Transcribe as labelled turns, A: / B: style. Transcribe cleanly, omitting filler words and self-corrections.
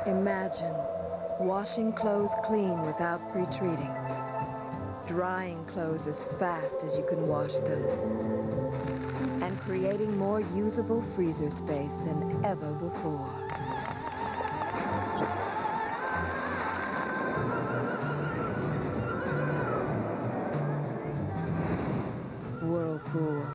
A: Imagine washing clothes clean without pre-treating, drying clothes as fast as you can wash them, and creating more usable freezer space than ever before. Whirlpool.